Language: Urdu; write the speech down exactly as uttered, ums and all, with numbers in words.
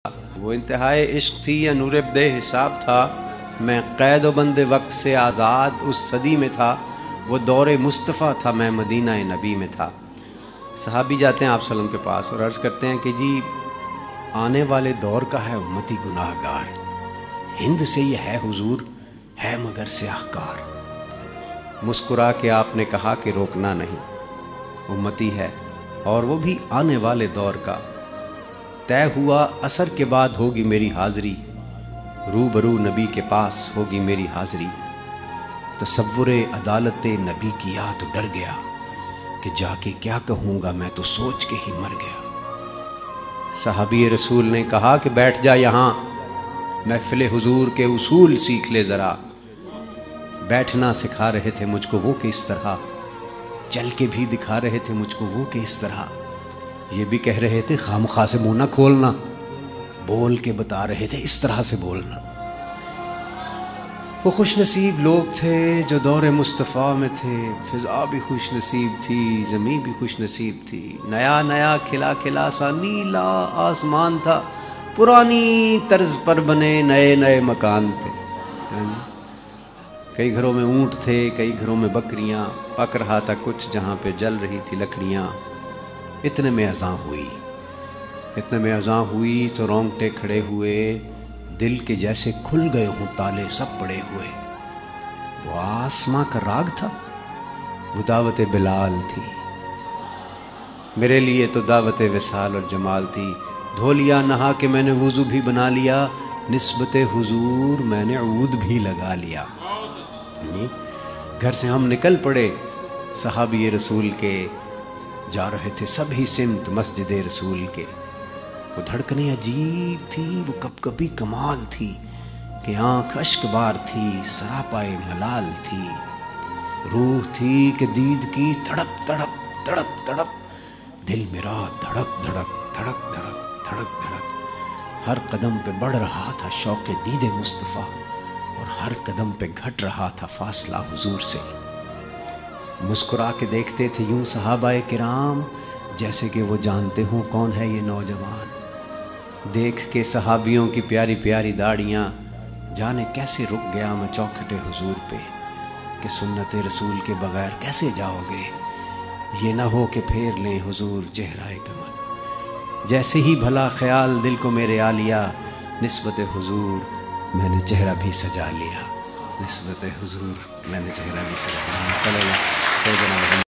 وہ انتہائی عشق تھی یا نور بے حساب تھا، میں قید و بند وقت سے آزاد اس صدی میں تھا، وہ دور مصطفیٰ تھا میں مدینہ نبی میں تھا۔ صحابی جاتے ہیں آپ صلی اللہ علیہ وسلم کے پاس اور عرض کرتے ہیں کہ جی آنے والے دور کا ہے امتی گناہ گار، ہند سے یہ ہے حضور ہے مگر سیاہ کار۔ مسکرا کے آپ نے کہا کہ روکنا نہیں، امتی ہے اور وہ بھی آنے والے دور کا، طے ہوا اثر کے بعد ہوگی میری حاضری، روبرو نبی کے پاس ہوگی میری حاضری۔ تصور عدالت نبی کیا تو ڈر گیا کہ جا کے کیا کہوں گا میں تو سوچ کے ہی مر گیا۔ صحابی رسول نے کہا کہ بیٹھ جا یہاں، محفل حضور کے اصول سیکھ لے ذرا۔ بیٹھنا سکھا رہے تھے مجھ کو وہ کہ اس طرح، چل کے بھی دکھا رہے تھے مجھ کو وہ کہ اس طرح، یہ بھی کہہ رہے تھے خامخواہ سے منہ نہ کھولنا، بول کے بتا رہے تھے اس طرح سے بولنا۔ وہ خوش نصیب لوگ تھے جو دور مصطفیٰ میں تھے، فضا بھی خوش نصیب تھی، زمین بھی خوش نصیب تھی، نیا نیا کھلا کھلا سا نیلا آسمان تھا، پرانی طرز پر بنے نئے نئے مکان تھے۔ کئی گھروں میں اونٹ تھے، کئی گھروں میں بکریاں، پک رہا تھا کچھ جہاں پہ جل رہی تھی لکڑیاں۔ اتنے میں اذان ہوئی، اتنے میں اذان ہوئی تو رونگٹے کھڑے ہوئے، دل کے جیسے کھل گئے ہوں تالے سب پڑے ہوئے۔ وہ آسماں کا راگ تھا، وہ دعوت بلال تھی، میرے لیے تو دعوت وصال اور جمال تھی۔ دھو لیا نہا کے میں نے وضو بھی بنا لیا، نسبت حضور میں نے عود بھی لگا لیا۔ گھر سے ہم نکل پڑے صحابی رسول کے، جا رہے تھے سب ہی سمت مسجد رسول کے۔ وہ دھڑکنیں عجیب تھی، وہ کپ کپی کمال تھی کہ آنکھ اشک بار تھی، سراپائے ملال تھی، روح تھی کہ دید کی تڑپ تڑپ تڑپ تڑپ، دل میرا دھڑک دھڑک دھڑک دھڑک دھڑک دھڑک، ہر قدم پہ بڑھ رہا تھا شوق دید مصطفیٰ، اور ہر قدم پہ گھٹ رہا تھا فاصلہ حضور سے۔ مسکرا کے دیکھتے تھے یوں صحابہ کرام جیسے کہ وہ جانتے ہوں کون ہے یہ نوجوان۔ دیکھ کے صحابیوں کی پیاری پیاری داڑیاں، جانے کیسے رک گیا میں چوکھٹے حضور پہ کہ سنت رسول کے بغیر کیسے جاؤ گے، یہ نہ ہو کہ پھیر لیں حضور چہرہ کمل۔ جیسے ہی بھلا خیال دل کو میرے آ لیا، نسبت حضور میں نے چہرہ بھی سجا لیا، نسبت حضور میں نے چہرہ بھی سجا لیا۔